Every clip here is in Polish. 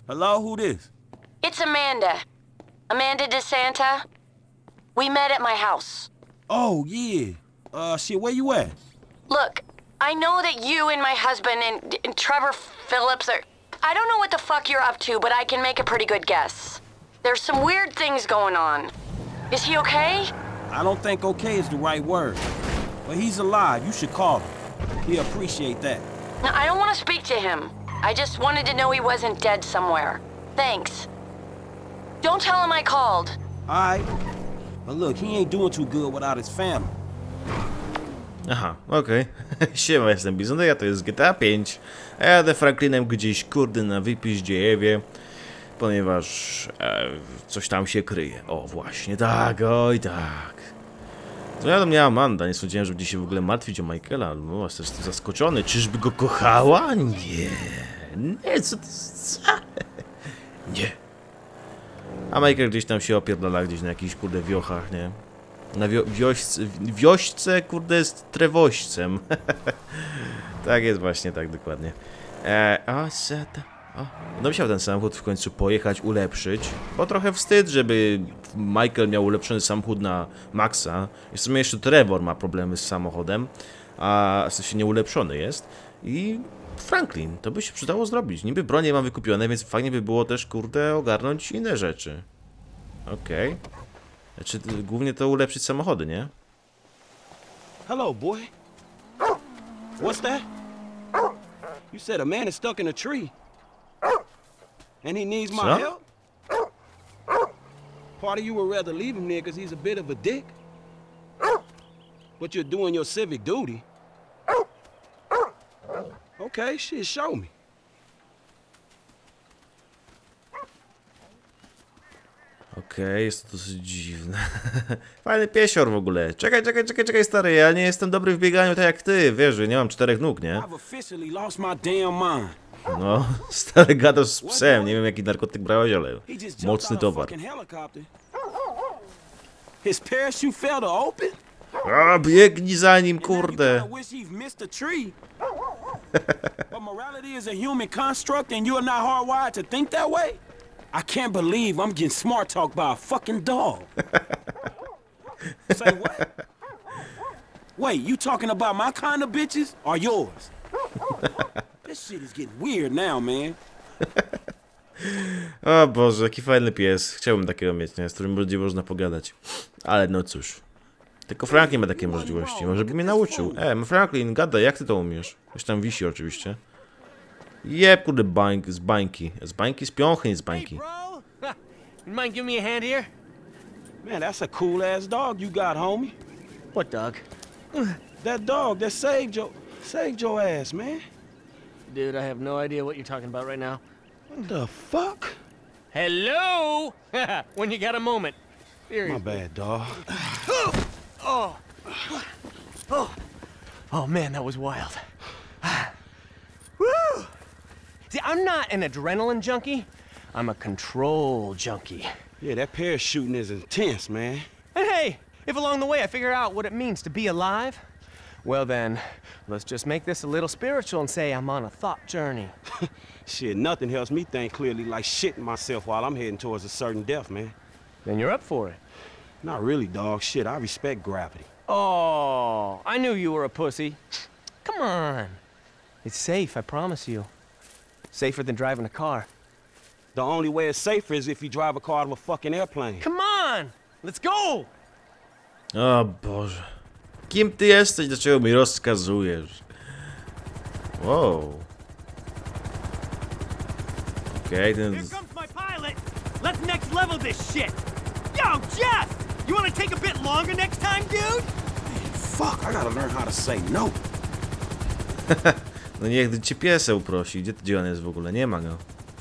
Hello, who this? It's Amanda. Amanda DeSanta. We met at my house. Oh, yeah. Shit, where you at? Look, I know that you and my husband and Trevor Phillips are... I don't know what the fuck you're up to, but I can make a pretty good guess. There's some weird things going on. Is he okay? I don't think okay is the right word. But he's alive. You should call him. He'll appreciate that. No, I don't want to speak to him. I just wanted to know he wasn't dead somewhere. Thanks. Don't tell him I called. All right. But look, he ain't doing too good without his family. Aha, okej. Siema, jestem Bizon, ja to jest GTA 5. A ja jadę Franklinem gdzieś, kurde, na Wypiździejewie. Ponieważ coś tam się kryje. O, właśnie, tak, oj tak. Dzwoniła do mnie Amanda, nie sądziłem, że będzie się w ogóle martwić o Michaela. No, jestem zaskoczony. Czyżby go kochała? Nie. Nie, co to jest? Nie. A Michael gdzieś tam się opierdala, gdzieś na jakichś, kurde, wiochach, nie? Na wiośce, kurde, z trewoścem. Tak jest właśnie, tak dokładnie. No musiał ten samochód w końcu pojechać, ulepszyć. Bo trochę wstyd, żeby Michael miał ulepszony samochód na Maxa. I w sumie jeszcze Trevor ma problemy z samochodem. A w sensie nieulepszony jest. I Franklin, to by się przydało zrobić. Niby bronie mam wykupione, więc fajnie by było też, kurde, ogarnąć inne rzeczy. Okej. Znaczy, głównie to ulepszyć samochody, nie? Hello, boy. What's that? You said a man is stuck in a tree. And he needs my help? Part of you would rather leave him there because he's a bit of a dick? But you're doing your civic duty. Okay, shit, show me. Okej, jest to dosyć dziwne. Fajny piesior w ogóle. Czekaj, stary, ja nie jestem dobry w bieganiu tak jak ty, wiesz, że nie mam 4 nóg, nie? No, stary, gadasz z psem, nie wiem jaki narkotyk brałeś, ale mocny towar. A, biegnij za nim, kurde. I can't believe I'm getting smart talked by a fucking dog. Say what? Wait, you talking about my kind of bitches or yours? This shit is getting weird now, man. O Boże, jaki fajny pies. Chciałbym takiego mieć, nie? Z którym będzie można pogadać. Ale no cóż. Tylko Franklin ma takie możliwości. Może by mnie nauczył. Franklin, gadaj, jak ty to umiesz? Ktoś tam wisi oczywiście. Jeb, kurde, z bańki. Z bańki, z piąchy, nie z bańki. Hey, bro. You mind giving me a hand here? Man, that's a cool-ass dog you got, homie. What dog? That dog that saved your ass, man. Dude, I have no idea what you're talking about right now. What the fuck? Hello? When you got a moment. Seriously. My bad, dog. Oh man, that was wild. Woo! See, I'm not an adrenaline junkie. I'm a control junkie. Yeah, that parachuting is intense, man. And hey, if along the way I figure out what it means to be alive, well then, let's just make this a little spiritual and say I'm on a thought journey. Shit, nothing helps me think clearly like shitting myself while I'm heading towards a certain death, man. Then you're up for it. Not really, dog. Shit, I respect gravity. Oh, I knew you were a pussy. Come on. It's safe, I promise you. Safer than driving a car. The only way it's safer is if you drive a car out of a fucking airplane. Come on! Let's go! O Boże. Kim ty jesteś? Dlaczego mi rozkazujesz? Wow. Okej, ten... Here comes my pilot! Let's next level this shit! Yo, Jeff! You wanna take a bit longer next time, dude? Fuck, I gotta learn how to say no. No niech cię piesę uprosi. Gdzie on jest w ogóle? Nie ma go.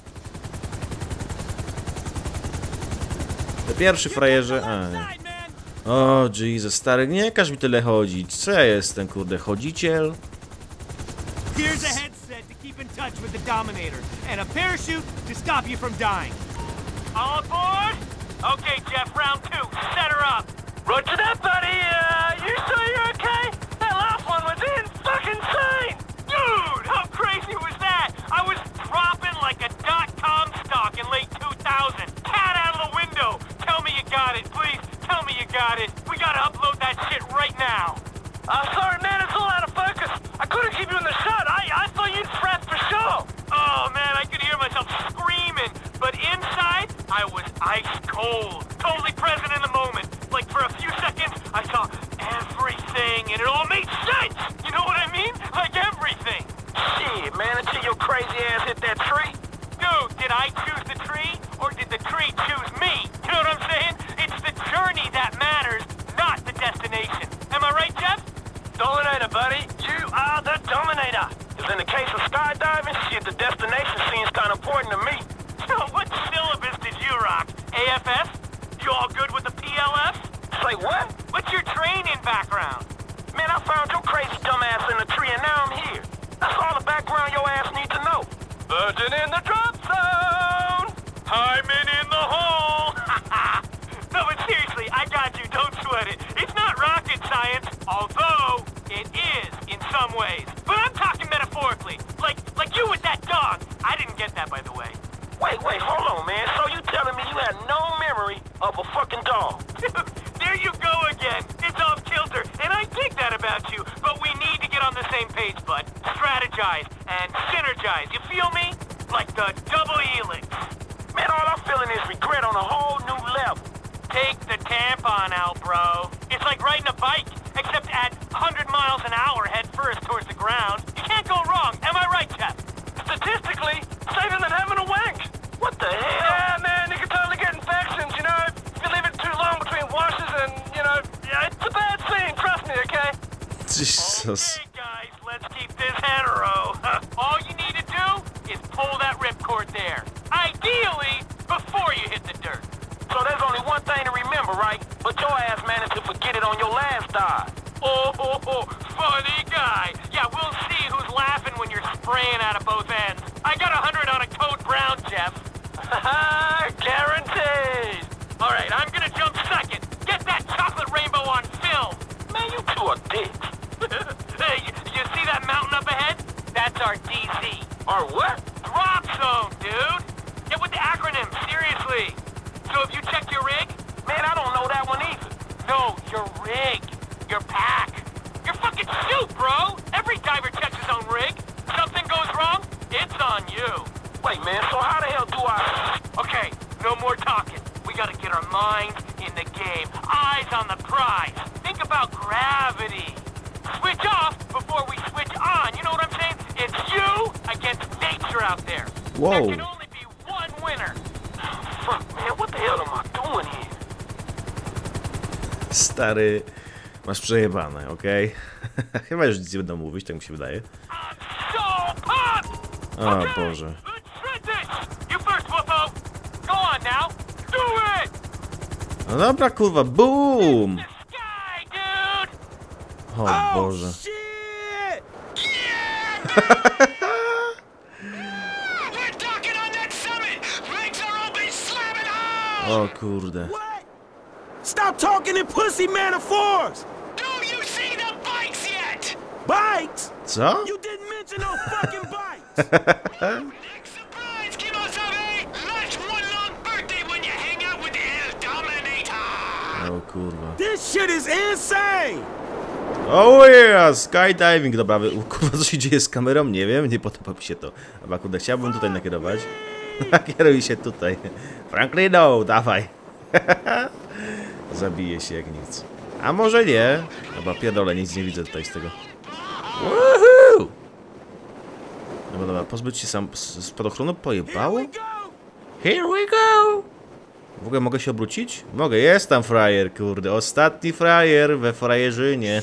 To pierwszy frajerze... O, Jesus, stary, nie każ mi tyle chodzić. Co ja jestem, kurde, chodziciel? Here's a headset to keep in touch with the Dominator, and a parachute to stop you from dying. All aboard? Okay, Jeff, round 2. Set her up. Roger that, buddy. You sure you're okay? That last one was fucking insane! Dude, how crazy was that? I was dropping like a .com stock cold, totally present in the moment. Like for a few seconds, I saw everything and it all made sense. You know what I mean? Like everything. Shit, man, until your crazy ass hit that tree. Dude, did I choose the tree or did the tree choose me? You know what I'm saying? It's the journey that matters, not the destination. Am I right, Jeff? Dominator, buddy. You are the Dominator. Because in the case of skydiving, shit, the destination seems kind of important to me. So what syllabus did you rock? AFS? You all good with the PLF? Say what? What's your training background? Man, I found your crazy dumbass in the tree and now I'm here. That's all the background your ass needs to know. Virgin in the drop zone! Hyman in the hole! No, but seriously, I got you. Don't sweat it. It's not rocket science, although it is in some ways. But I'm talking metaphorically. Like you with that dog. I didn't get that, by the way. Wait, hold on, man. So you telling me you had no memory of a fucking dog? There you go again. It's off kilter, and I dig that about you. But we need to get on the same page, bud. Strategize and synergize. You feel me? Like the double helix. Man, all I'm feeling is regret on a whole new level. Take the tampon out, bro. It's like riding a bike, except at 100 miles an hour head first towards the ground. You can't go wrong. Am I right, Jeff? Statistically, safer than having a wank. What the hell? Yeah, man, you can totally get infections, you know? If you leave it too long between washes and, you know, yeah, it's a bad scene, trust me, okay? Jesus. Okay, guys, let's keep this hetero. All you need to do is pull that ripcord there. Ideally, before you hit the dirt. So there's only one thing to remember, right? But your ass managed to forget it on your last dive. Oh, funny guy. Yeah, we'll see who's laughing when you're spraying out of both ends. I got 100 on a Code Brown, Jeff. Guaranteed. All right, I'm gonna jump second. Get that chocolate rainbow on film. Man, you two are dicks. Hey, you see that mountain up ahead? That's our DC. Or what? Drop zone, dude. Get with the acronym, seriously. So have you checked your rig? Man, I don't know that one either. No, your rig. Your pack. Your fucking suit, bro. Every diver checks his own rig. Something goes wrong, it's on you. Wait, man, so how the hell do I... Okay, no more talking. We gotta get our minds in the game. Eyes on the prize. Think about gravity. Switch off before we switch on. You know what I'm saying? It's you against nature out there. Whoa. There can only be one winner. Fuck, man, what the hell am I doing here? Stary, masz przejebane, okej? Chyba już nic nie będę mówić, tak mi się wydaje. So pumped! O Okay, Boże. let's shred this. You first, Whooppo. Go on now. Do it! No dobra, kurwa, boom! The sky, dude! O Boże. Shit! We're docking on that summit! Legs are open, slamming hard! O kurde. What? Stop talking in pussy metaphors! Do you see the bikes yet? Bikes? Co? You didn't mention no fucking bikes! Next surprise, Kimosabe! Last one long birthday when you hang out with the El Dominator! O kurwa. This shit is insane! Oh yeah! Skydiving! Dobra, kurwa, co się dzieje z kamerą? Nie wiem, nie podoba mi się to. Chyba, kurde, chciałbym tutaj nakierować. Nakieruj się tutaj. Franklino, dawaj! Zabije się jak nic. A może nie? Chyba pierdolę, nic nie widzę tutaj z tego. Woohoo! Dobra, pozbyć się sam spadochronu pojebało? Here we go! W ogóle mogę się obrócić? Mogę, jest tam frajer, kurde. Ostatni frajer we frajerzynie.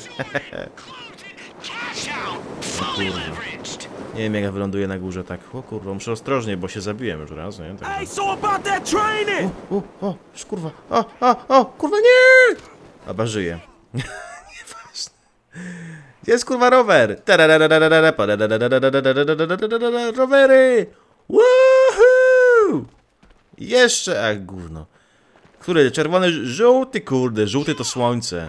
O kurwa. Nie wiem jak ja wyląduję na górze tak. O kurwa, muszę ostrożnie, bo się zabiłem już raz, nie? Także... Hey, so about that training! O, już kurwa. O, kurwa, nie! Chyba żyje. Nieważne. Gdzie jest kurwa rower? Rowery! Woohoo! Jeszcze, a gówno. Który? Czerwony, żółty, kurde, żółty to słońce.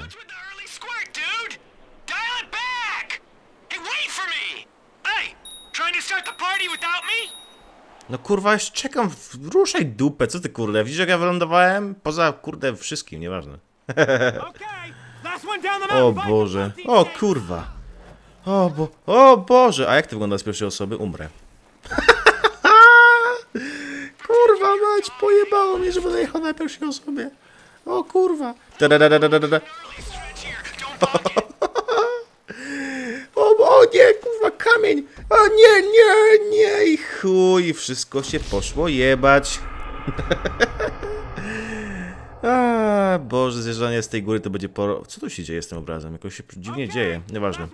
No kurwa, już czekam, ruszaj dupę, co ty kurde, widzisz jak ja wylądowałem? Poza kurde wszystkim, nieważne. O Boże, o kurwa. O Boże, a jak to wygląda z pierwszej osoby? Umrę. Kurwa Kurwa mać, pojebało mnie, żeby dojechał na pierwszej osobie. O kurwa. O nie, kurwa, kamień. O nie. I chuj, wszystko się poszło jebać. A, Boże, zjeżdżanie z tej góry to będzie Co tu się dzieje z tym obrazem? Jakoś się dziwnie dzieje, nieważne.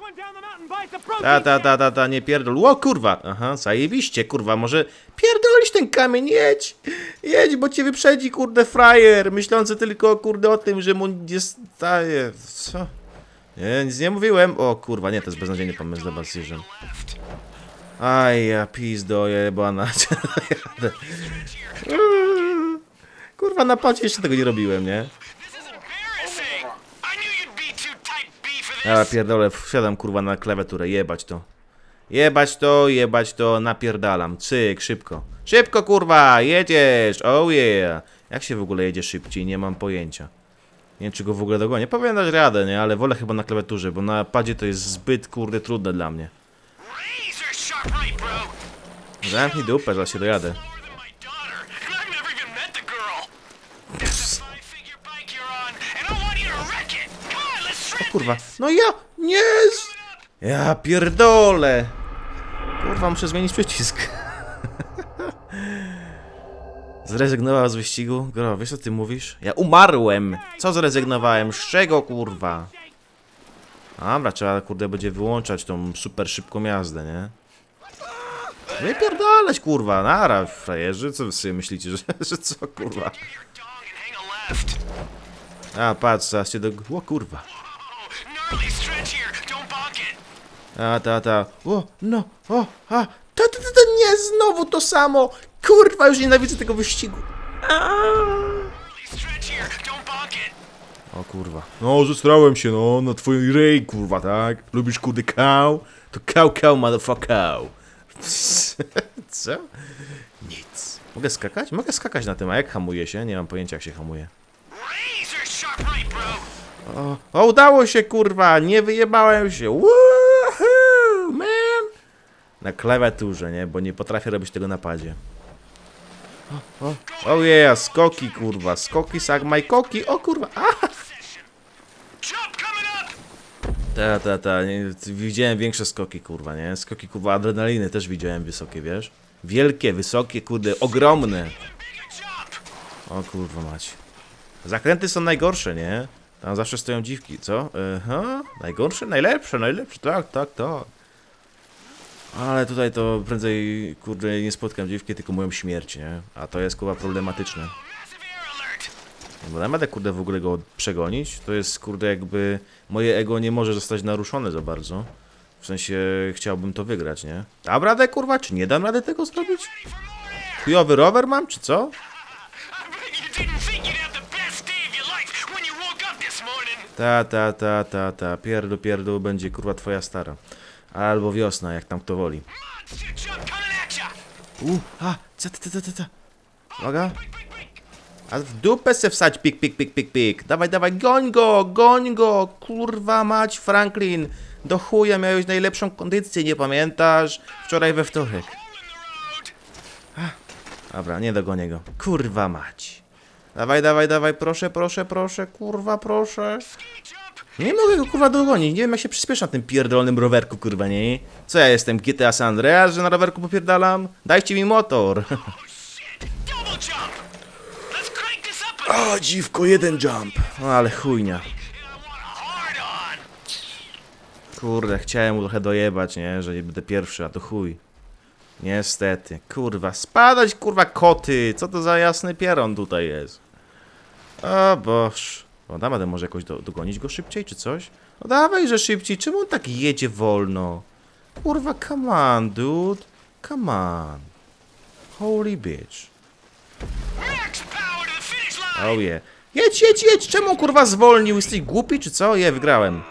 Nie pierdol. O kurwa! Aha, zajebiście, kurwa, może pierdolić ten kamień, jedź, bo cię wyprzedzi, kurde, frajer, myślący tylko, kurde, o tym, że mu nie staje. Co? Nie, nic nie mówiłem. O kurwa, nie, to jest beznadziejny pomysł, dobra, zjeżdżam. Aj, ja pizdo, jebana. Kurwa, na padzie jeszcze tego nie robiłem, nie? Ja pierdolę, wsiadam kurwa na klawiaturę, jebać to, napierdalam, cyk, szybko. Szybko kurwa, jedziesz, oh yeah. Jak się w ogóle jedzie szybciej, nie mam pojęcia. Nie wiem czy go w ogóle dogonię, powinien dać radę, nie, ale wolę chyba na klawiaturze, bo na padzie to jest zbyt kurde trudne dla mnie. Zamknij dupę, zaraz się dojadę. O kurwa, no ja pierdolę. Kurwa, muszę zmienić przycisk. Zrezygnował z wyścigu? Gro, wiesz co ty mówisz? Ja umarłem. Co zrezygnowałem? Z czego kurwa? Dobra, trzeba kurde będzie wyłączać tą super szybką jazdę, nie? Wypierdalać kurwa, nara frajerzy, co wy sobie myślicie, że co kurwa? A patrz, zaraz się o kurwa. O, no, nie, znowu to samo. Kurwa, już nienawidzę tego wyścigu. O kurwa. No, zestrałem się, no, na twój ryj, kurwa, tak? Lubisz kurde cow? To cow, motherfucker. Co? Nic. Mogę skakać? Mogę skakać na tym, a jak hamuje się? Nie mam pojęcia, jak się hamuje. O, udało się, kurwa, nie wyjebałem się. Woohoo, man! Na klawiaturze, nie? Bo nie potrafię robić tego na padzie. O yeah, skoki, kurwa, skoki, sagmaj koki, o kurwa, widziałem większe skoki, kurwa, nie? Skoki, kurwa, adrenaliny też widziałem wysokie, wiesz? Wielkie, wysokie, kurde, ogromne. O kurwa mać. Zakręty są najgorsze, nie? Tam zawsze stoją dziwki, co? Najgorsze, najlepsze, tak. Ale tutaj to prędzej, kurde, nie spotkam dziewki, tylko moją śmierć, nie? A to jest, kurwa, problematyczne. Bo nie będę, kurde, w ogóle go przegonić. To jest, kurde, jakby moje ego nie może zostać naruszone za bardzo. W sensie chciałbym to wygrać, nie? Dam radę, kurwa, czy nie dam rady tego zrobić? Chujowy rower mam, czy co? Pierdol, będzie, kurwa, twoja stara. Albo wiosna, jak tam kto woli. Uwaga. A w dupę se wsadź, pik. Dawaj, goń go, kurwa mać, Franklin. Do chuja miałeś najlepszą kondycję, nie pamiętasz? Wczoraj we wtorek. Dobra, nie dogonię go. Kurwa mać. Dawaj, proszę, kurwa, proszę. Nie mogę go, kurwa, dogonić. Nie wiem, jak się przyspiesza na tym pierdolonym rowerku, kurwa, nie? Co ja jestem, GTA San Andreas, że na rowerku popierdalam? Dajcie mi motor. O, dziwko, jeden jump. No, ale chujnia. Kurde, chciałem mu trochę dojebać, nie? Że nie będę pierwszy, a to chuj. Niestety. Kurwa, spadać, kurwa, koty. Co to za jasny pieron tutaj jest? O boż. O, damy może jakoś dogonić go szybciej, czy coś? No dawaj, że szybciej. Czemu on tak jedzie wolno? Kurwa, come on, dude. Come on. Holy bitch. Oh yeah. Jedź. Czemu, kurwa, zwolnił? Jesteś głupi, czy co? Wygrałem.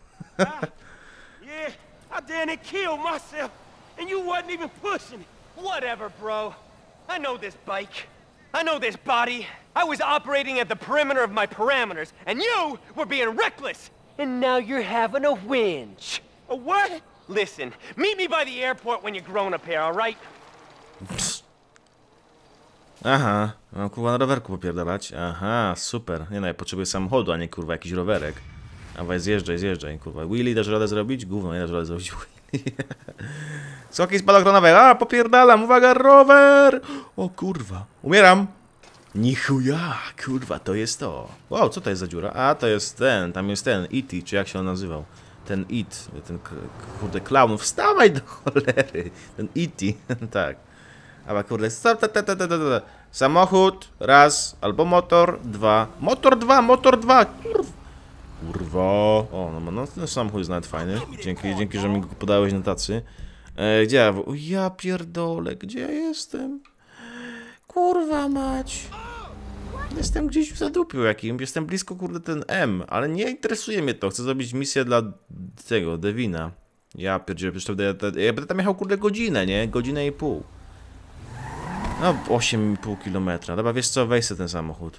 Yeah, I damn it killed myself. And you wasn't even pushing. Whatever, bro. I know this bike. I know this body. I was operating at the perimeter of my parameters, and you were being reckless. And now you're having a whinge. A what? Listen, meet me by the airport when you're grown up here, all right? Aha, mam kurwa na rowerku popierdalać. Aha, super. Nie no, ja potrzebuję samochodu, a nie kurwa jakiś rowerek. Dawaj, zjeżdżaj, kurwa. Willy dasz radę zrobić? Gówno, nie dasz radę zrobić Willy. Skoki spadochronowe. A, popierdalam, uwaga, rower! O kurwa, umieram. Nichuja, kurwa, to jest to. Wow, co to jest za dziura? A, to jest ten, tam jest ten, E.T., czy jak się on nazywał? Ten It, ten kurde klaun. Wstawaj do cholery. Ten E.T., tak. Ale kurde, samochód, raz, albo motor, dwa. Motor dwa, kurwa. O, no ten samochód jest nawet fajny. Dzięki, że mi go podałeś na tacy. Gdzie ja? O, ja pierdolę, gdzie ja jestem? Kurwa mać. Jestem gdzieś w zadupiu jakimś, jestem blisko kurde ten M, ale nie interesuje mnie to. Chcę zrobić misję dla tego, Devina. Ja pierdzielę, przecież ja będę tam jechał kurde godzinę, nie? Godzinę i pół. No 8,5 km. Dobra, wiesz co, weź sobie ten samochód.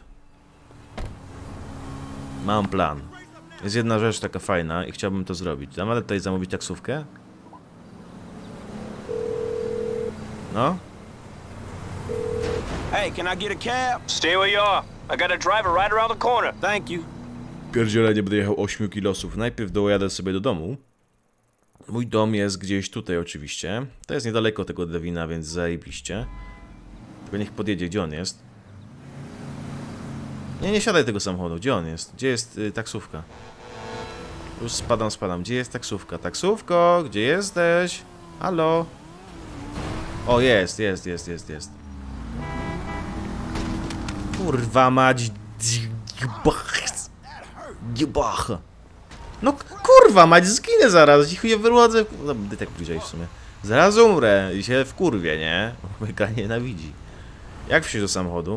Mam plan. Jest jedna rzecz taka fajna i chciałbym to zrobić. Dam radę tutaj zamówić taksówkę? No? Hey, can I get a cab? Stay where you are. I got a driver right around the corner. Thank you. Pierdziele, nie będę jechał 8 kilosów. Najpierw dojadę sobie do domu. Mój dom jest gdzieś tutaj oczywiście. To jest niedaleko tego Devina, więc zajebiście. Tylko niech podjedzie, gdzie on jest. Nie siadaj tego samochodu, gdzie on jest? Gdzie jest taksówka? Już spadam. Gdzie jest taksówka? Taksówko, gdzie jesteś? Halo? O, jest. Kurwa mać. No kurwa mać, zginę zaraz. I chuj wyrodzę. No, ty tak powiedziałeś w sumie. Zaraz umrę i się wkurwię, nie? Mega nienawidzi. Jak wsiąść do samochodu?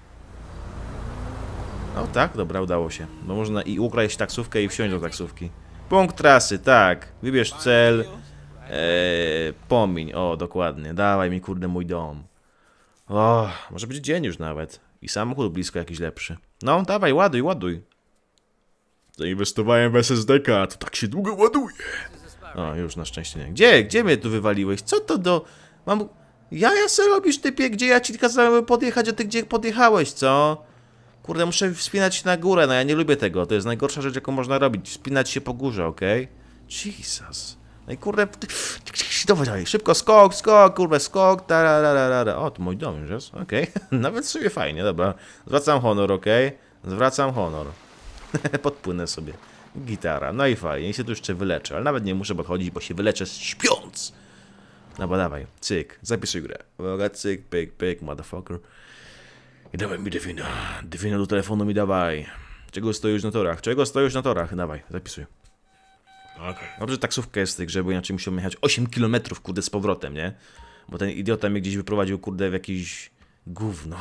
No tak, dobra, udało się. Bo można i ukraść taksówkę i wsiąść do taksówki. Punkt trasy, tak. Wybierz cel. Pomiń, o dokładnie. Dawaj mi kurde mój dom. O, może być dzień już nawet. I samochód blisko jakiś lepszy. No, dawaj, ładuj. Zainwestowałem w SSD-ka, to tak się długo ładuje. O, już na szczęście nie. Gdzie mnie tu wywaliłeś? Co to do... Mam... Ja se robisz, typie, gdzie ja ci kazałem podjechać, a ty gdzie podjechałeś, co? Kurde, muszę wspinać się na górę, no ja nie lubię tego. To jest najgorsza rzecz, jaką można robić. Wspinać się po górze, okej? Jesus. No i kurde... Dawaj, szybko, skok, kurwa, skok, tarararara. O, to mój dom już jest, okej. Nawet sobie fajnie, dobra. Zwracam honor, okej? Zwracam honor. Podpłynę sobie. Gitara, no i fajnie, i się tu jeszcze wyleczę, ale nawet nie muszę podchodzić, bo się wyleczę śpiąc. No bo dawaj, cyk, zapisuj grę. Uwaga, cyk, pyk, motherfucker. I dawaj mi Devina. Devina do telefonu mi dawaj. Czego stoisz na torach? Dawaj, zapisuj. Okay. Dobrze, taksówka jest w tej grze, bo inaczej musiałbym jechać 8 km, kurde, z powrotem, nie? Bo ten idiota mnie gdzieś wyprowadził, kurde, w jakieś gówno.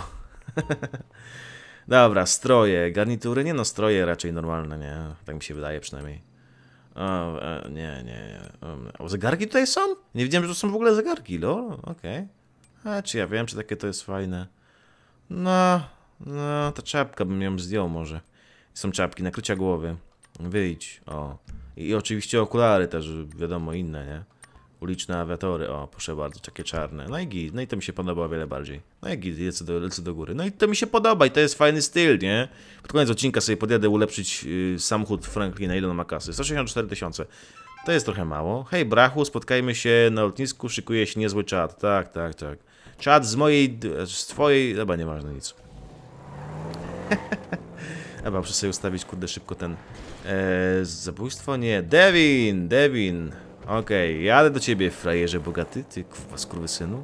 Dobra, stroje, garnitury, nie no, stroje raczej normalne, nie? Tak mi się wydaje przynajmniej. O, nie. O, zegarki tutaj są? Nie wiedziałem, że to są w ogóle zegarki, lol, okej. A, czy ja wiem, czy takie to jest fajne? No, ta czapka bym ją zdjął może. Są czapki, nakrycia głowy. Wyjdź, o. I oczywiście okulary też, wiadomo, inne, nie? Uliczne awiatory, o, proszę bardzo, takie czarne. No i git, no i to mi się podoba o wiele bardziej. No i git, lecę do góry. No i to mi się podoba i to jest fajny styl, nie? Pod koniec odcinka sobie podjadę ulepszyć samochód Franklina, ile on ma kasy? 164 000. To jest trochę mało. Hej, brachu, spotkajmy się na lotnisku, szykuje się niezły czat. Tak. Czat z twojej... Dobra, nieważne nic. Dobra, muszę sobie ustawić, kurde, szybko ten... zabójstwo? Nie. Devin. Okej, jadę do ciebie, frajerze bogaty, ty kurwa skurwysynu.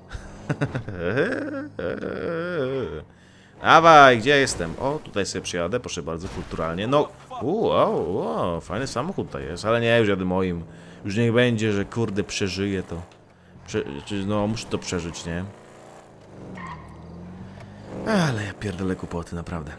Dawaj, gdzie ja jestem? O, tutaj sobie przyjadę, proszę bardzo, kulturalnie. No, fajny samochód tutaj jest, ale nie, już jadę moim. Już niech będzie, że kurde przeżyję to. No, muszę to przeżyć, nie? Ale ja pierdolę kłopoty, naprawdę.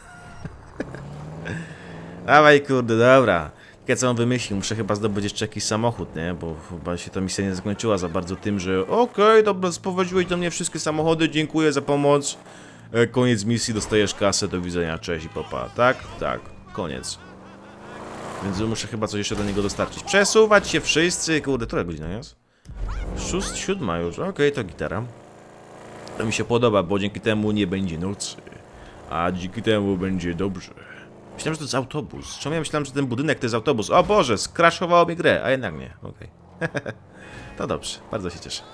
Dawaj, kurde, dobra. Ja co on wymyślił? Muszę chyba zdobyć jeszcze jakiś samochód, nie? Bo chyba się ta misja nie zakończyła za bardzo tym, że okej, dobra, sprowadziłeś do mnie wszystkie samochody, dziękuję za pomoc. Koniec misji, dostajesz kasę, do widzenia, cześć i popa. Tak, koniec. Więc muszę chyba coś jeszcze do niego dostarczyć. Przesuwać się wszyscy, kurde, która godzina jest? 6:07 już, okej, to gitara. To mi się podoba, bo dzięki temu nie będzie nocy. A dzięki temu będzie dobrze. Myślałem, że to jest autobus. Czemu ja myślałem, że ten budynek to jest autobus? O Boże, skraszowało mi grę, a jednak nie. Okej. To dobrze, bardzo się cieszę.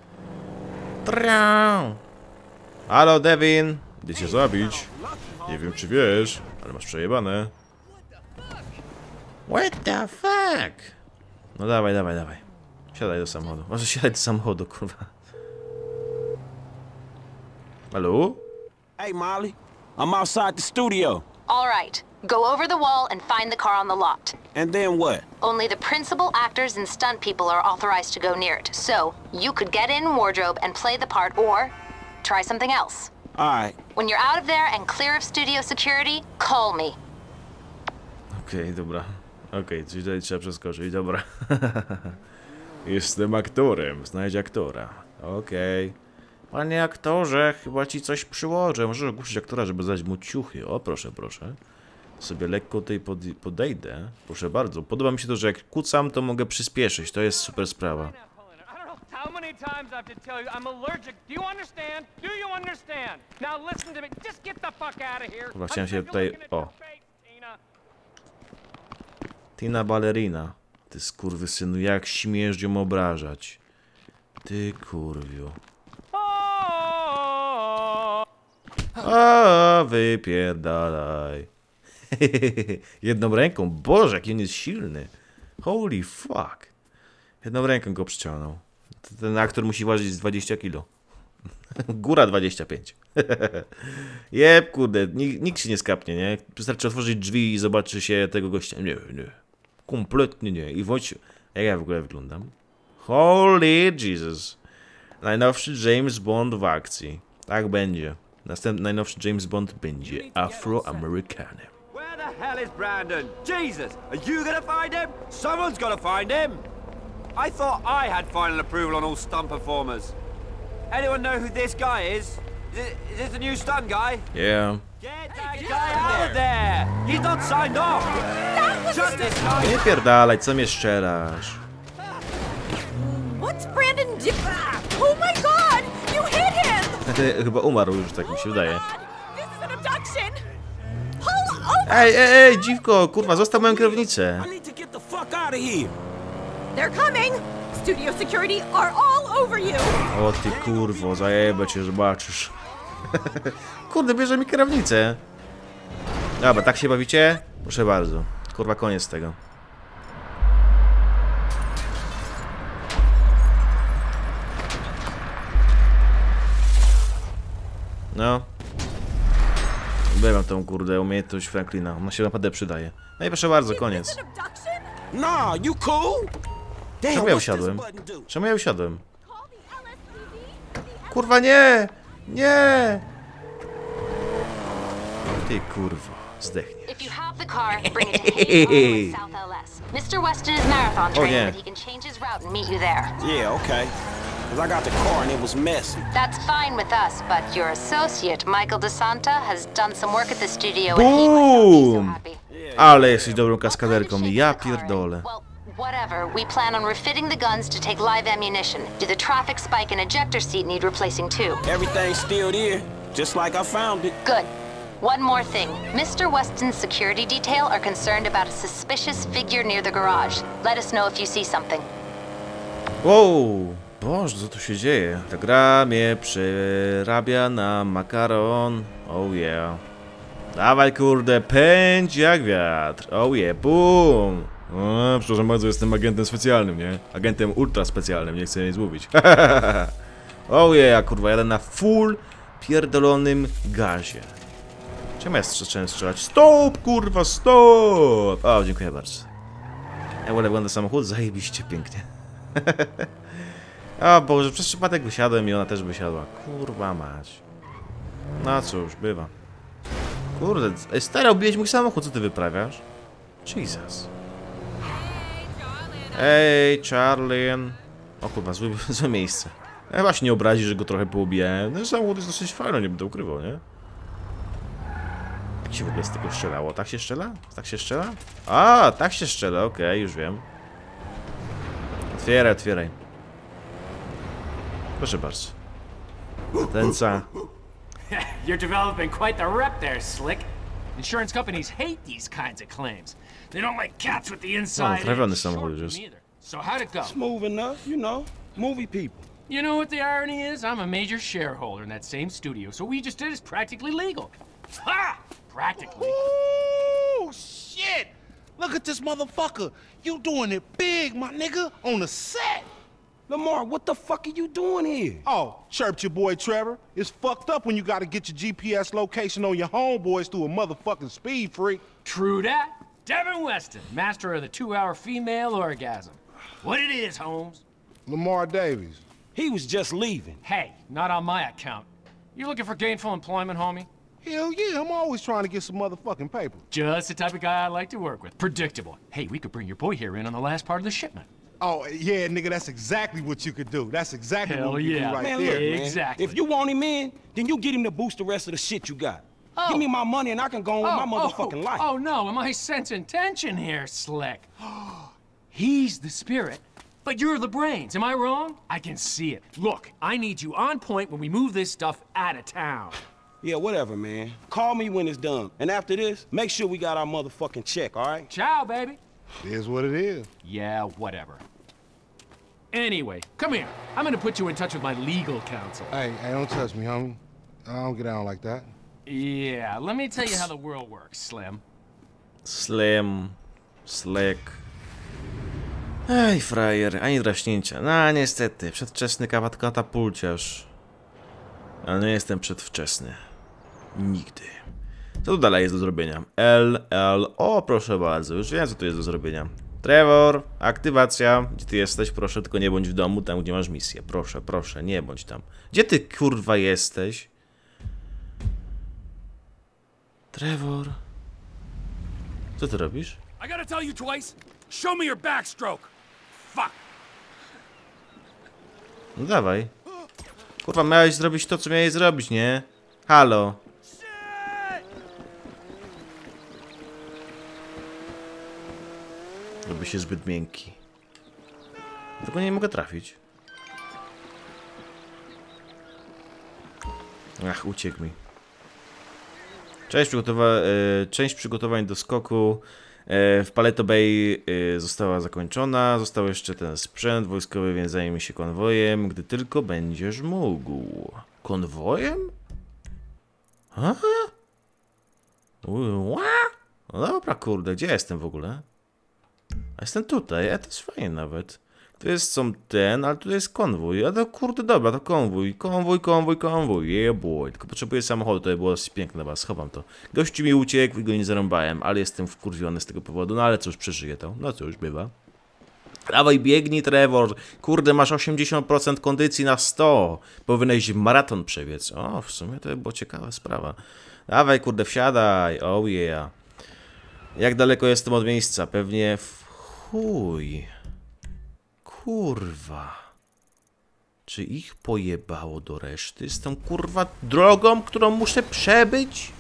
Halo, Devin. Idę cię zabić. Nie wiem, czy wiesz, ale masz przejebane. What the fuck? No dawaj, dawaj, dawaj. Siadaj do samochodu. Może siadaj do samochodu, kurwa. Halo? Hey, Molly. I'm outside the studio. All right. Go over the wall and find the car on the lot. And then what? Only the principal actors and stunt people are authorized to go near it. So, you could get in wardrobe and play the part, or try something else. Alright. When you're out of there and clear of studio security, call me. Okej, dobra. Okej, czyli tutaj trzeba przeskoczyć, dobra. Jestem aktorem, znajdź aktora. Okej. Panie aktorze, chyba ci coś przyłożę. Możesz ogłuszyć aktora, żeby zadać mu ciuchy. O, proszę, proszę. Sobie lekko tutaj podejdę. Proszę bardzo. Podoba mi się to, że jak kucam, to mogę przyspieszyć. To jest super sprawa. How many times I have to tell you I'm allergic? Do you understand? Do you understand? Now listen to me. Just get the fuck out of here. Chyba chciałem się tutaj... O. Tina Ballerina. Ty skurwysynu, jak śmiesz ją obrażać. Ty kurwiu. A wypierdalaj. Jedną ręką. Boże, jaki on jest silny. Holy fuck. Jedną ręką go przyciągnął. Ten aktor musi ważyć 20 kilo. Góra 25. Jeb, kurde, nikt się nie skapnie, nie? Wystarczy otworzyć drzwi i zobaczy się tego gościa. Nie, nie. Kompletnie nie. I wąć... Jak ja w ogóle wyglądam? Holy Jesus. Najnowszy James Bond w akcji. Tak będzie. Następny najnowszy James Bond będzie Afroamerykanem. Where the hell is Brandon? Jesus, are you gonna find him? Someone's gotta find him. I thought I had final approval on all stunt performers. Anyone know who this guy is? Is this the new stunt guy? Yeah. Get that guy out of there! He's not signed off! Shut this guy! Nie pierdalaj, co mnie szczerasz? What's Brandon do? Oh my god! You hit him! Chyba umarł już, tak mi się wydaje. This is an abduction! Pull over! Ej, dziwko, kurwa, zostaw moją kierownicę. I need to get the fuck out of here. They're coming! Studio security are all over you! O ty kurwo, zajebę cię, zobaczysz. Kurde, bierze mi kierownicę. Dobra, tak się bawicie? Proszę bardzo. Kurwa, koniec tego. No. Bywam tą, kurde, umiejętność Franklina. Ona się naprawdę przydaje. No i proszę bardzo, koniec. Nah, you cool? Damn, Czemu ja what's this usiadłem? button do? Czemu ja usiadłem? Kurwa, nie! Nie! Ty kurwo, zdechnie. If you have the car, bring it to Hayes Highway, South LS. Mr. Weston is marathon training, yeah. but he can change his route and meet you there. Yeah, okay. Cause I got the car and it was messy. That's fine with us, but your associate, Michael DeSanta, has done some work at the studio and he might not be so Boom! happy. Ale jesteś dobrą kaskaderką, ja pierdolę. Well, whatever. We plan on refitting the guns to take live ammunition. Do the traffic spike and ejector seat need replacing too? Everything's still there, just like I found it. Good. One more thing. Mr. Weston's security detail are concerned about a suspicious figure near the garage. Let us know if you see something. Wow! Boże, co tu się dzieje? Ta gra mnie przerabia na makaron. Oh yeah. Dawaj kurde, pędź jak wiatr. Oh yeah, boom! O, przepraszam bardzo, jestem agentem specjalnym, nie? Agentem ultra specjalnym, nie chcę nic mówić. Oh yeah, kurwa, jadę na full pierdolonym gazie. Czemu ja zacząłem strzelać? Stop, kurwa, stop! O, dziękuję bardzo. Ja wolę wygląda samochód, zajebiście pięknie. O Boże, przez przypadek wysiadłem i ona też wysiadła. Kurwa mać. No cóż, bywa. Kurde, stary, obiłeś mój samochód, co ty wyprawiasz? Jesus. Ej, Charlene. O kurwa, złe miejsce. Chyba się nie obrazi, że go trochę poobijałem. No samochód jest dosyć fajny, nie będę ukrywał, nie? Jak się w ogóle z tego strzelało? Tak się strzela? Tak się strzela? A, tak się strzela, okej, już wiem. Otwieraj, otwieraj. Proszę bardzo. Tenca. You're developing quite the rep there, Slick. Insurance companies hate these kinds of claims. They don't like cats with the inside. trafiony samochód już. So how'd it go? Smooth enough, you know. Movie people. You know what the irony is? I'm a major shareholder in that same studio, so what we just did is practically legal. Ha! Practically. Ooh, shit! Look at this motherfucker. You doing it big, my nigga, on the set. Lamar, what the fuck are you doing here? Oh, chirped your boy Trevor. It's fucked up when you gotta get your GPS location on your homeboys through a motherfucking speed freak. True that. Devin Weston, master of the 2-hour female orgasm. What it is, Holmes? Lamar Davies. He was just leaving. Hey, not on my account. You looking for gainful employment, homie? Hell yeah, I'm always trying to get some motherfucking paper. Just the type of guy I like to work with. Predictable. Hey, we could bring your boy here in on the last part of the shipment. Oh, yeah, nigga, that's exactly what you could do. That's exactly Hell what you yeah. do right Man, there. look, man. Exactly. If you want him in, then you get him to boost the rest of the shit you got. Give me my money and I can go on with my motherfucking life. Oh, no, am I sensing tension here, Slick? He's the spirit, but you're the brains, am I wrong? I can see it. Look, I need you on point when we move this stuff out of town. Yeah, whatever, man. Call me when it's done. And after this, make sure we got our motherfucking check, all right? Ciao, baby. It is what it is. Yeah, whatever. Anyway, come here. I'm gonna put you in touch with my legal counsel. Hey, don't touch me, homie. I don't get down like that. Yeah, let me tell you how the world works, Slim. Slim. Slick. Ej, frajer, ani draśnięcia. No, niestety, przedwczesny katapulciarz. Ale nie jestem przedwczesny. Nigdy. Co tu dalej jest do zrobienia? O, proszę bardzo, już wiem, co tu jest do zrobienia. Trevor, aktywacja. Gdzie ty jesteś? Proszę, tylko nie bądź w domu, tam gdzie masz misję. Proszę, proszę, nie bądź tam. Gdzie ty, kurwa, jesteś? Trevor. Co ty robisz? I gotta tell you twice. Show me your backstroke. Fuck. No dawaj. Kurwa, miałeś zrobić to, co miałeś zrobić, nie? Halo. Robi się zbyt miękki. Tylko nie mogę trafić. Ach, uciekł mi. Część przygotowań do skoku w Paleto Bay została zakończona. Został jeszcze ten sprzęt wojskowy, więc zajmie się konwojem, gdy tylko będziesz mógł. Konwojem? Aha. No dobra, kurde, gdzie jestem w ogóle? A jestem tutaj, to jest fajnie nawet. Tu jest ale tu jest konwój. A to kurde, dobra, to konwój. Konwój. Yeah boy. Tylko potrzebuję samochodu, to by było dosyć piękne, dobra, schowam to. Gościu mi uciekł i go nie zarąbałem, ale jestem wkurwiony z tego powodu. No ale cóż, przeżyję to. No cóż, bywa. Dawaj, biegnij, Trevor. Kurde, masz 80% kondycji na 100. Powinieneś maraton przebiec. O, w sumie to by była ciekawa sprawa. Dawaj, kurde, wsiadaj. Oh yeah. Jak daleko jestem od miejsca? Pewnie w chuj. Kurwa. Czy ich pojebało do reszty z tą kurwa drogą, którą muszę przebyć?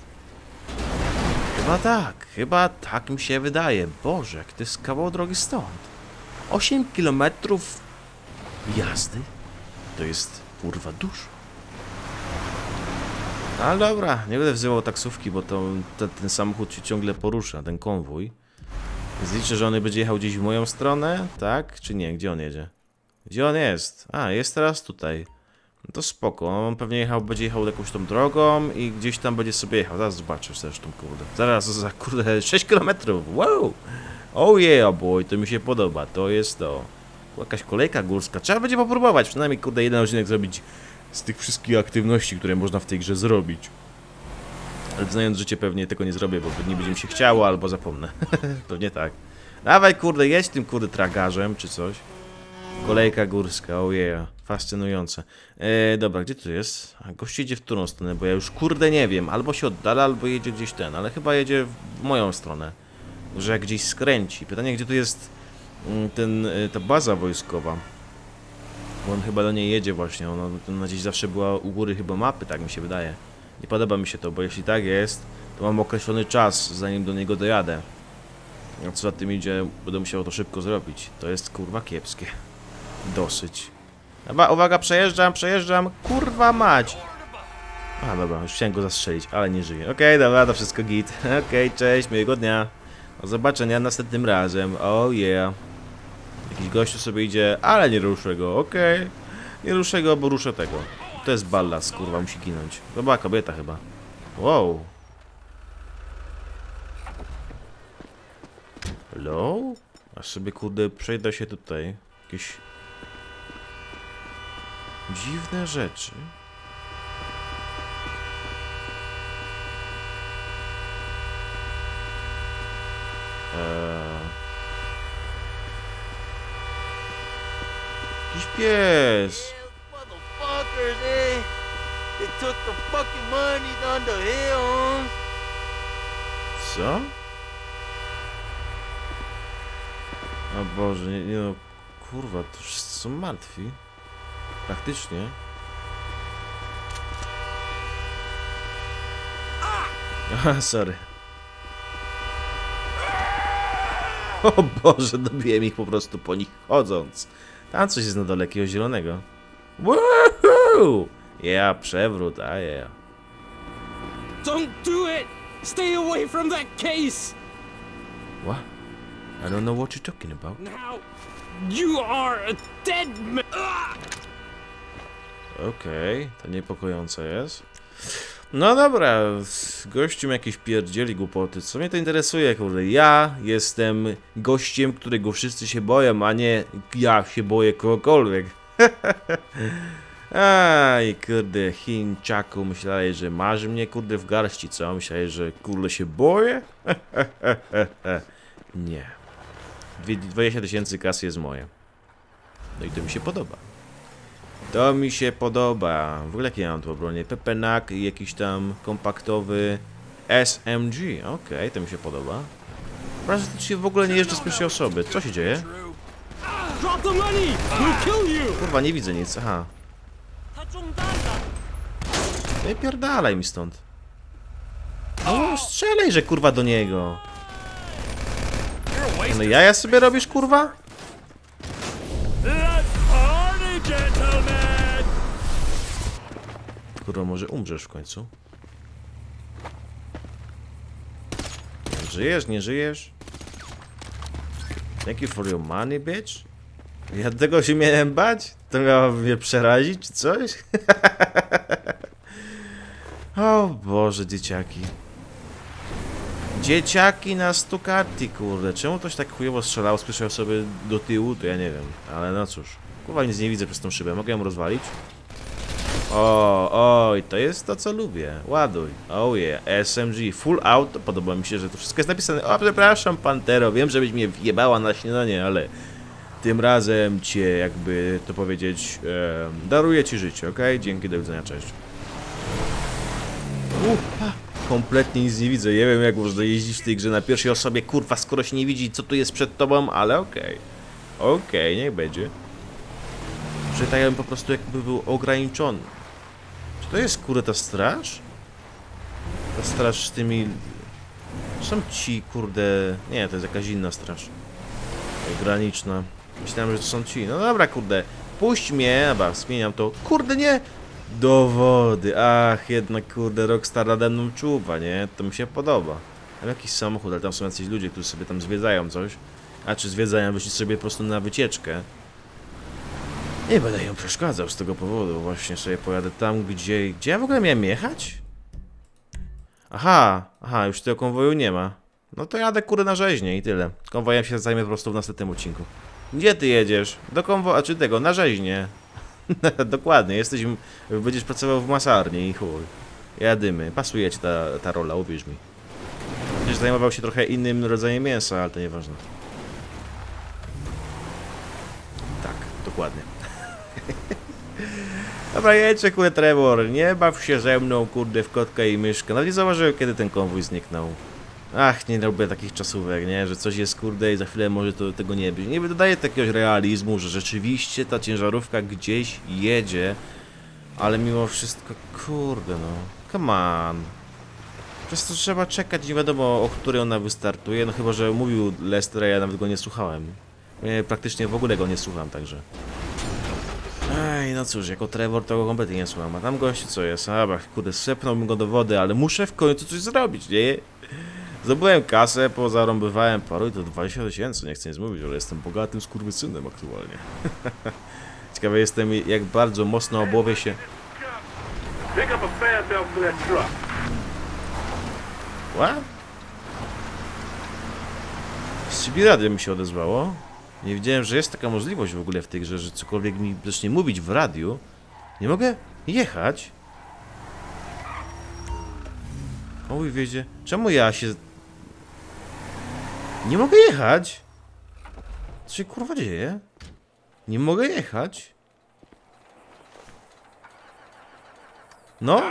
Chyba tak mi się wydaje. Boże, jak to jest kawał drogi stąd. 8 km jazdy? To jest kurwa dużo. Ale dobra, nie będę wzywał taksówki, bo ten samochód się ciągle porusza, ten konwój. Więc liczę, że on będzie jechał gdzieś w moją stronę, tak? Czy nie? Gdzie on jedzie? Gdzie on jest? A, jest teraz tutaj. No to spoko, on pewnie będzie jechał jakąś tą drogą i gdzieś tam będzie sobie jechał. Zaraz zobaczysz zresztą, kurde. Zaraz, za kurde, 6 km. Wow! Oh yeah, boy, to mi się podoba, to jest to. Jakaś kolejka górska. Trzeba będzie popróbować, przynajmniej, kurde, jeden odcinek zrobić z tych wszystkich aktywności, które można w tej grze zrobić. Ale znając życie pewnie tego nie zrobię, bo nie będzie mi się chciało, albo zapomnę. Pewnie tak. Dawaj, kurde, jedź tym, kurde, tragarzem, czy coś. Kolejka górska, oh yeah. Fascynujące. Dobra, gdzie tu jest? A gość jedzie w którą stronę, bo ja już, kurde, nie wiem. Albo się oddala, albo jedzie gdzieś ale chyba jedzie w moją stronę. Że jak gdzieś skręci. Pytanie, gdzie tu jest ta baza wojskowa. Bo on chyba do niej jedzie właśnie. Ona gdzieś zawsze była u góry chyba mapy, tak mi się wydaje. Nie podoba mi się to, bo jeśli tak jest, to mam określony czas, zanim do niego dojadę. A co za tym idzie, będę musiał to szybko zrobić. To jest kurwa kiepskie. Dosyć. Uwaga, przejeżdżam, kurwa mać. A, dobra, już chciałem go zastrzelić, ale nie żyje. Okej, dobra, to wszystko git. Okej, cześć, miłego dnia. Do zobaczenia następnym razem. Oh yeah. Jakiś gościu sobie idzie, ale nie ruszę go, okej. Nie ruszę go, bo ruszę tego. To jest ballas, kurwa, musi ginąć. To była kobieta chyba. Wow. Hello? Aż sobie, kurde, przejdę się tutaj. Jakieś dziwne rzeczy. Jakiś pies. Motherfuckers, eh? They took the fucking money down the hill. Co? O Boże, nie no, kurwa, to wszyscy są martwi. Praktycznie. Aha, sorry. O Boże, dobiłem ich po prostu po nich chodząc. Tam coś jest na dole jakiegoś zielonego. Woohoo! Yeah, przewrót, a yeah. Don't do it! Stay away from that case! What? I don't know what you're talking about. Now, you are a dead man! Okej, to niepokojące jest. No dobra, gościu jakieś pierdzieli głupoty. Co mnie to interesuje, kurde? Ja jestem gościem, którego wszyscy się boją, a nie ja się boję kogokolwiek. Aj, kurde, Chińczaku, myślałeś, że masz mnie, kurde, w garści, co? Myślałeś, że, kurde, się boję? Nie. 20 000 kasy jest moje. No i to mi się podoba. To mi się podoba. W ogóle jakie ja mam tu obronie? Pepenak i jakiś tam kompaktowy SMG. Okej, to mi się podoba. Praktycznie w ogóle nie jeżdżę z pierwszej osoby. Co się dzieje? Kurwa, nie widzę nic. Aha. Nie pierdalaj mi stąd. No, strzelaj, że kurwa do niego. No jaja sobie robisz, kurwa? Kurwa, może umrzesz w końcu. Żyjesz, nie żyjesz? Thank you for your money, bitch. Ja tego się miałem bać? To miało mnie przerazić, czy coś? O Boże, dzieciaki. Dzieciaki na stukarty, kurde. Czemu ktoś tak chujowo strzelało z pierwszej osoby do tyłu? To ja nie wiem. Ale no cóż. Kurwa, nic nie widzę przez tą szybę. Mogę ją rozwalić? Oj, to jest to, co lubię. Ładuj. Oh yeah, SMG, full auto. Podoba mi się, że to wszystko jest napisane. O, przepraszam, Pantero, wiem, żebyś mnie wjebała na śniadanie, ale tym razem cię, jakby to powiedzieć, daruję ci życie, okej? Dzięki, do widzenia, cześć. Kompletnie nic nie widzę. Nie wiem, jak można jeździć w tej grze na pierwszej osobie, kurwa, skoro się nie widzi, co tu jest przed tobą, ale okej. Okej, niech będzie. Że tak jakbym po prostu jakby był ograniczony. Czy to jest, kurde, ta straż? Ta straż z tymi... Są ci, kurde... Nie, to jest jakaś inna straż. Graniczna. Myślałem, że to są ci. No dobra, kurde. Puść mnie. Dobra, zmieniam to. Kurde, nie! Do wody. Ach, jednak, kurde, Rockstar nade mną czuwa, nie? To mi się podoba. Mam jakiś samochód, ale tam są jacyś ludzie, którzy sobie tam zwiedzają coś. A czy zwiedzają, wyszli sobie po prostu na wycieczkę. Nie będę ją przeszkadzał z tego powodu. Właśnie sobie pojadę tam, gdzie ja w ogóle miałem jechać? Aha, już tego konwoju nie ma. No to jadę, kurde, na rzeźnię i tyle. Konwojem się zajmę po prostu w następnym odcinku. Gdzie ty jedziesz? Do konwoju, a czy tego, na rzeźnię. Dokładnie, będziesz pracował w masarni i chuj. Jadymy, pasuje ci ta rola, uwierz mi. Będziesz zajmował się trochę innym rodzajem mięsa, ale to nieważne. Tak, dokładnie. Dobra, jedźcie, kurde, Trevor, nie baw się ze mną, kurde, w kotka i myszkę. Nawet nie zauważyłem, kiedy ten konwój zniknął. Ach, nie robię takich czasówek, nie? Że coś jest, kurde, i za chwilę może to tego nie być. Nie dodaje takiegoś realizmu, że rzeczywiście ta ciężarówka gdzieś jedzie. Ale mimo wszystko, kurde, no. Come on. Przez to trzeba czekać, nie wiadomo, o której ona wystartuje. No chyba, że mówił Lester, a ja nawet go nie słuchałem. Ja praktycznie w ogóle go nie słucham, także... no cóż, jako Trevor to go kompletnie nie słucham. A tam gościu co jest? Dobra, kurde, sepnąłbym go do wody, ale muszę w końcu coś zrobić, nie? Zdobyłem kasę, pozarąbywałem paru i to 20 000, nie chcę nic mówić, ale jestem bogatym skurwysynem aktualnie. Ciekawy jestem, jak bardzo mocno obłowię się... What? CB radio mi się odezwało. Nie wiedziałem, że jest taka możliwość w ogóle w tej grze, że cokolwiek mi zacznie mówić w radiu. Nie mogę jechać. Oj, wiedzie. Czemu ja się... Nie mogę jechać? Co się kurwa dzieje? Nie mogę jechać? No?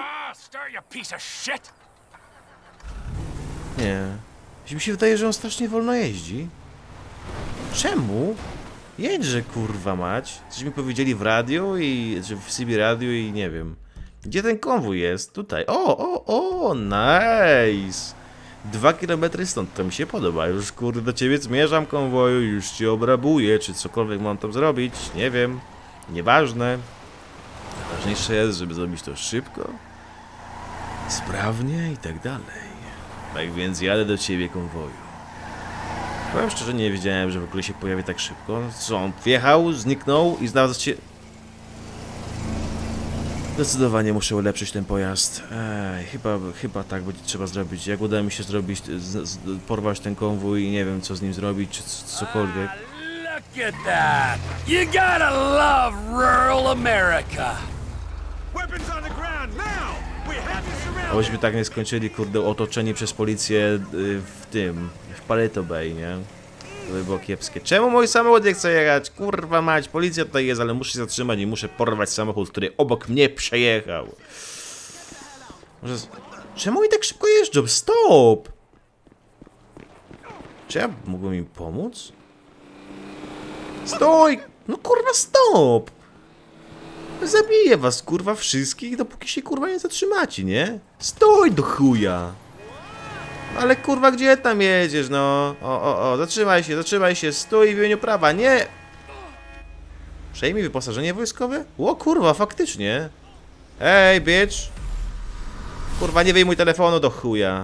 Nie. Mi się wydaje, że on strasznie wolno jeździ. Czemu? Jedźże kurwa mać. Coś mi powiedzieli w radiu i... czy w CB radiu i nie wiem. Gdzie ten konwój jest? Tutaj. O, nice. 2 km stąd, to mi się podoba. Już kurde do ciebie zmierzam konwoju, już cię obrabuję, czy cokolwiek mam tam zrobić. Nie wiem. Nieważne. Najważniejsze jest, żeby zrobić to szybko, sprawnie i tak dalej. Tak więc jadę do ciebie konwoju. Powiem szczerze, nie wiedziałem, że w ogóle się pojawi tak szybko. Co, on wjechał, zniknął i znalazł się... Zdecydowanie muszę ulepszyć ten pojazd. Chyba tak będzie trzeba zrobić. Jak uda mi się zrobić, porwać ten konwój i nie wiem co z nim zrobić, czy cokolwiek. Look at that! You gotta love rural America! Weapons on the ground now! Abyśmy tak nie skończyli, kurde, otoczeni przez policję w Paleto Bay, nie? To by było kiepskie. Czemu mój samochód nie chce jechać? Kurwa mać, policja tutaj jest, ale muszę się zatrzymać i muszę porwać samochód, który obok mnie przejechał. Może... Czemu oni tak szybko jeżdżą? Stop! Czy ja mógłbym im pomóc? Stój! No kurwa, stop! Zabiję was, kurwa, wszystkich, dopóki się, kurwa, nie zatrzymacie, nie? Stój do chuja! Ale, kurwa, gdzie tam jedziesz, no? Zatrzymaj się, stój w imieniu prawa, nie! Przejmij wyposażenie wojskowe? O, kurwa, faktycznie. Ej, bitch! Kurwa, nie wyjmuj telefonu do chuja.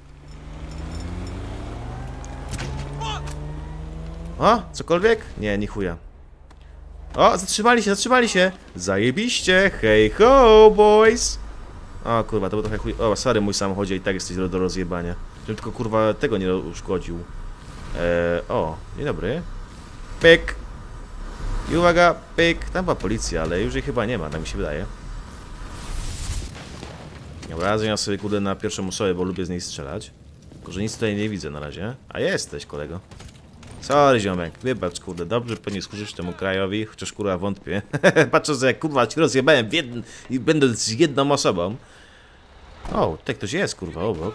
O, cokolwiek? Nie, ni chuja. O, zatrzymali się! Zajebiście! Hej ho, boys! O kurwa, to było trochę chuj... O, sorry, mój samochodzie i tak jesteś do rozjebania. Żebym tylko kurwa tego nie uszkodził. O, dzień dobry. Pyk! I uwaga, pyk! Tam była policja, ale już jej chyba nie ma, tak mi się wydaje. Dobra, ja sobie kurde na pierwszą osobę, bo lubię z niej strzelać. Tylko, że nic tutaj nie widzę na razie. A jesteś, kolego. Sorry, ziomek, wybacz, kurde, dobrze pewnie służysz temu krajowi, chociaż kurwa wątpię. Patrząc jak kurwa ci rozjebałem i będąc jedną osobą. O, tutaj ktoś jest, kurwa, obok.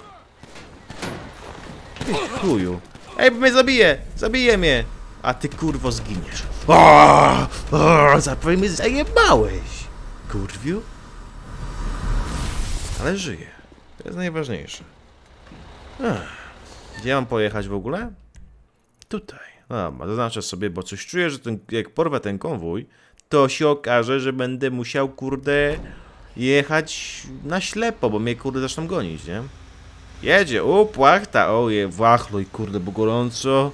Ty chuju. Ej, bo mnie zabije mnie. A ty kurwo zginiesz. Zapewne mnie zajebałeś, kurwiu. Ale żyję, to jest najważniejsze. Gdzie mam pojechać w ogóle? Tutaj. No, zaznaczę sobie, bo coś czuję, że jak porwę ten konwój, to się okaże, że będę musiał, kurde, jechać na ślepo, bo mnie, kurde, zaczną gonić, nie? Jedzie, płachta, wachluj, kurde, bo gorąco.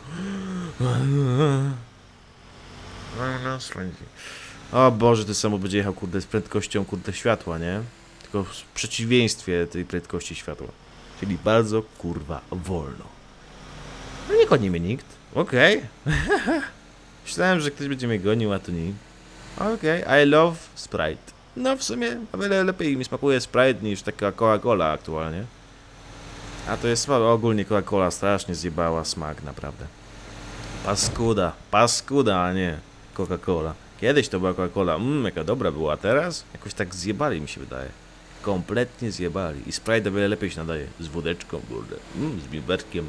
O Boże, ten samochód będzie jechał, kurde, z prędkością, kurde, światła, nie? Tylko w przeciwieństwie tej prędkości światła. Czyli bardzo, kurwa, wolno. No nie goni mnie nikt. Okej. Myślałem, że ktoś będzie mnie gonił, a to nie. Okej, I love Sprite. No w sumie o wiele lepiej mi smakuje Sprite niż taka Coca-Cola aktualnie. A to jest słabe. Ogólnie Coca-Cola strasznie zjebała smak, naprawdę. Paskuda, a nie Coca-Cola. Kiedyś to była Coca-Cola, jaka dobra była, a teraz jakoś tak zjebali, mi się wydaje. Kompletnie zjebali. I Sprite o wiele lepiej się nadaje. Z wódeczką, kurde. Z biberkiem.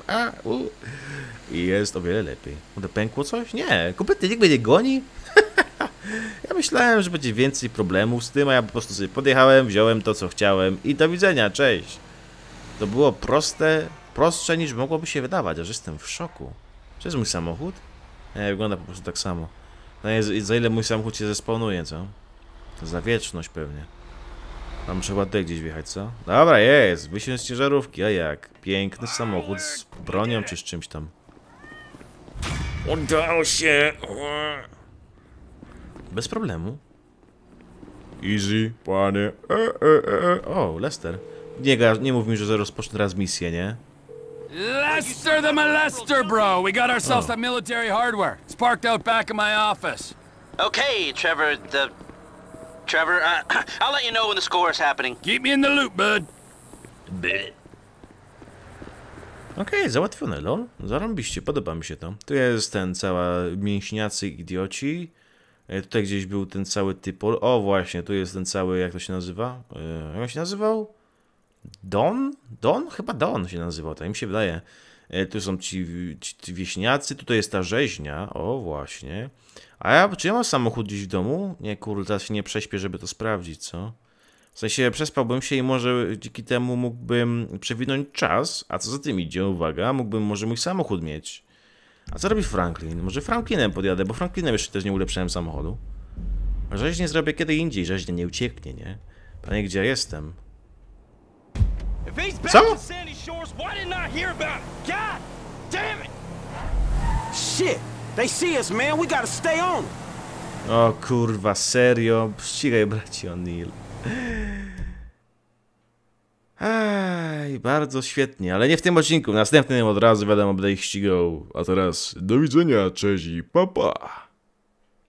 I jest o wiele lepiej. Pękło coś? Nie. Kompletnie nikt mnie nie goni. Ja myślałem, że będzie więcej problemów z tym, a ja po prostu sobie podjechałem, wziąłem to, co chciałem i do widzenia, cześć. To było prostsze niż mogłoby się wydawać, aż jestem w szoku. Czy jest mój samochód? Nie, wygląda po prostu tak samo. No za ile mój samochód się zespawnuje, co? Za wieczność pewnie. Tam trzeba tutaj gdzieś wjechać, co? Dobra, jest. Wysiąść z ciężarówki, a jak? Piękny samochód z bronią czy z czymś tam. Udało się. Bez problemu. Easy, panie. O, Lester. Nie mów mi, że rozpocznę teraz misję, nie? Lester the molester, bro. We got ourselves that military hardware. It's parked out back in my office. Okay, Trevor, I'll let you know when the score is happening. Keep me in the loop, bud. Okej, załatwione, lol. Zarąbiście, podoba mi się to. Tu jest ten cała mięśniacy idioci. Tutaj gdzieś był ten cały typol. O, właśnie, tu jest ten cały, jak to się nazywa? Jak on się nazywał? Don? Don? Chyba Don się nazywał, tak mi się wydaje. Tu są ci wieśniacy, tutaj jest ta rzeźnia. O, właśnie. Czy ja mam samochód gdzieś w domu? Nie, kurde, teraz się nie prześpię, żeby to sprawdzić, co? W sensie przespałbym się i może dzięki temu mógłbym przewinąć czas. A co za tym idzie, uwaga, mógłbym może mój samochód mieć. A co robi Franklin? Może Franklinem podjadę, bo Franklinem jeszcze też nie ulepszyłem samochodu. Rzeźnię zrobię kiedy indziej, rzeźnia nie ucieknie, nie? Panie, gdzie ja jestem? Co? Shit! They see us, man. We gotta stay on. O kurwa, serio? Ścigaj, braci O'Neill. Bardzo świetnie, ale nie w tym odcinku. W następnym od razu wiadomo, będę ich ścigał. A teraz do widzenia, cześć i pa pa.